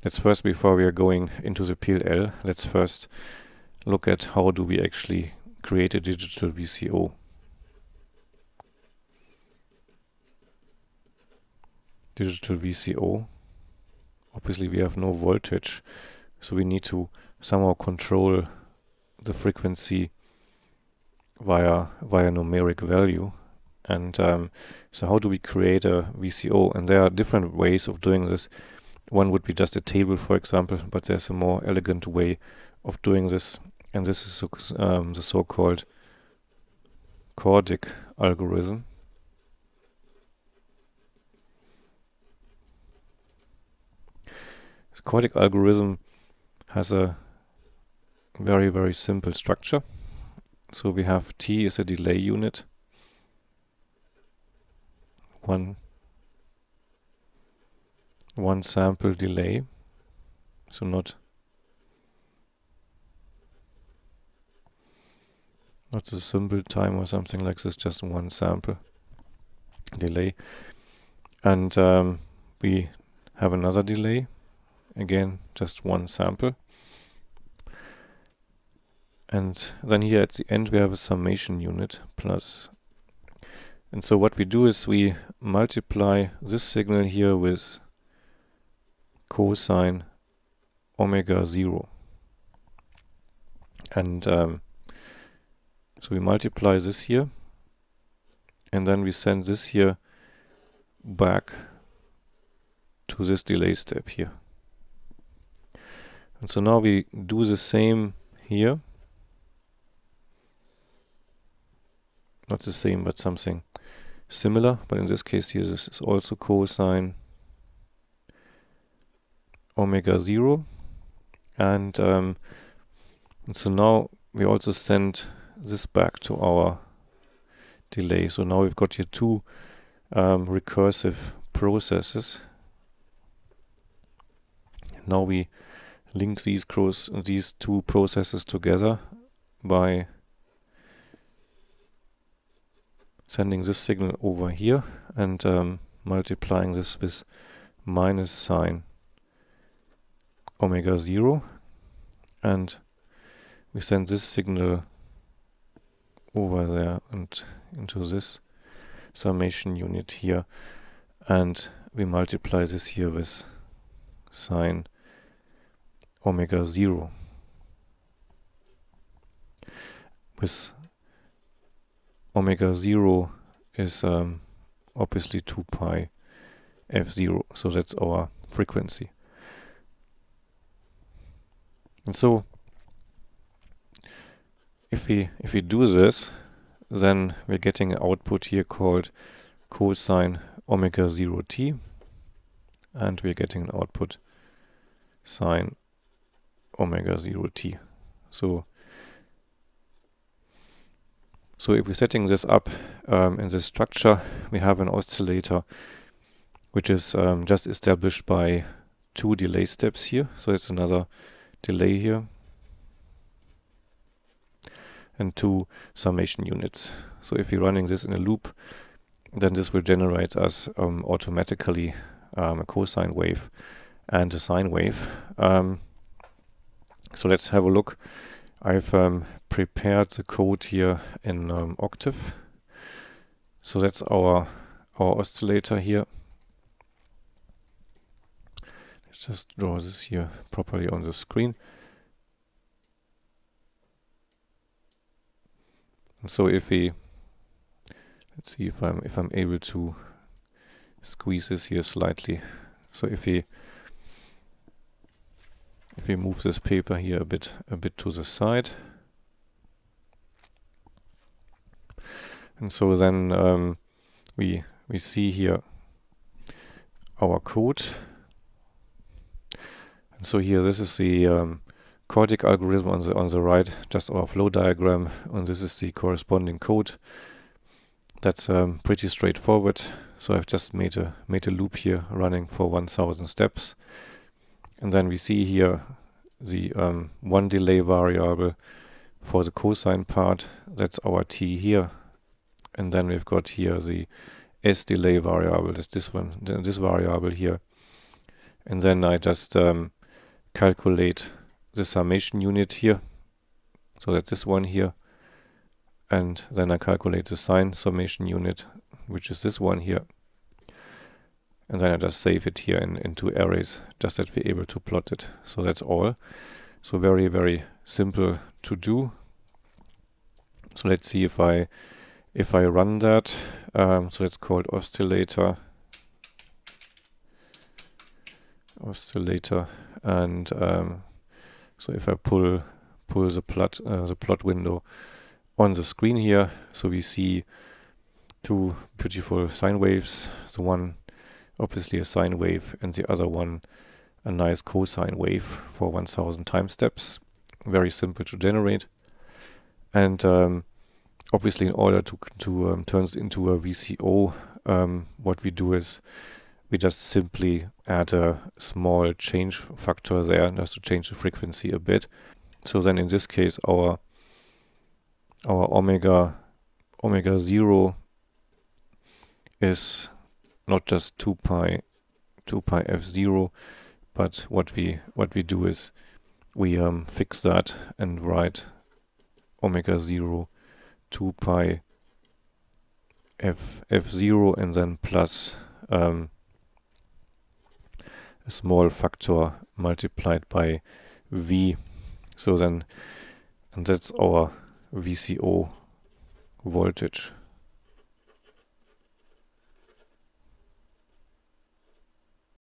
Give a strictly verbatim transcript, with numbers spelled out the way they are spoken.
let's first, before we are going into the P L L, let's first look at how do we actually create a digital V C O. Digital V C O. Obviously we have no voltage, so we need to somehow control the frequency via via numeric value. And um, so how do we create a V C O? And there are different ways of doing this. One would be just a table, for example, but there's a more elegant way of doing this, and this is um, the so-called Chordic algorithm. The Chordic algorithm has a very, very simple structure. So we have T is a delay unit, one one sample delay, so not not a simple time or something like this, just one sample delay. And um, we have another delay, again just one sample. And then here at the end we have a summation unit plus. And so what we do is we multiply this signal here with cosine omega zero. And um, so we multiply this here, and then we send this here back to this delay step here. And so now we do the same here. Not the same, but something similar. But in this case here, this is also cosine omega zero. And, um, and so now we also send this back to our delay. So now we've got here two um, recursive processes. And now we link these cross these two processes together by sending this signal over here and um, multiplying this with minus sine omega zero, and we send this signal over there and into this summation unit here, and we multiply this here with sine omega zero. With omega zero is um, obviously two pi f zero, so that's our frequency. And so if we if we do this, then we're getting an output here called cosine omega zero t, and we're getting an output sine omega zero t. So So if we're setting this up um, in this structure, we have an oscillator which is um, just established by two delay steps here. So it's another delay here and two summation units. So if we're running this in a loop, then this will generate us um, automatically um, a cosine wave and a sine wave. Um, so let's have a look. I've um, prepared the code here in um, Octave. So that's our our oscillator here. Let's just draw this here properly on the screen. And so if we let's see if I'm if I'm able to squeeze this here slightly. So if we If we move this paper here a bit a bit to the side, and so then um, we we see here our code, and so here this is the um, Chordic algorithm on the on the right, just our flow diagram, and this is the corresponding code. That's um, pretty straightforward. So I've just made a made a loop here running for one thousand steps. And then we see here the um, one delay variable for the cosine part. That's our t here. And then we've got here the s delay variable. That's this one, this variable here. And then I just um, calculate the summation unit here, so that's this one here, and then I calculate the sine summation unit, which is this one here, and then I just save it here in, in two arrays, just that we're able to plot it. So that's all. So very, very simple to do. So let's see if I if I run that. Um, so it's called oscillator. Oscillator, and um, so if I pull pull the plot uh, the plot window on the screen here, so we see two beautiful sine waves. The one obviously a sine wave, and the other one a nice cosine wave for one thousand time steps. Very simple to generate, and um, obviously in order to to um, turn it into a V C O, um, what we do is we just simply add a small change factor there just to change the frequency a bit. So then in this case our our omega omega zero is not just two pi two pi f zero, but what we what we do is we um, fix that and write omega zero two pi f f zero and then plus um, a small factor multiplied by v. So then, and that's our V C O voltage.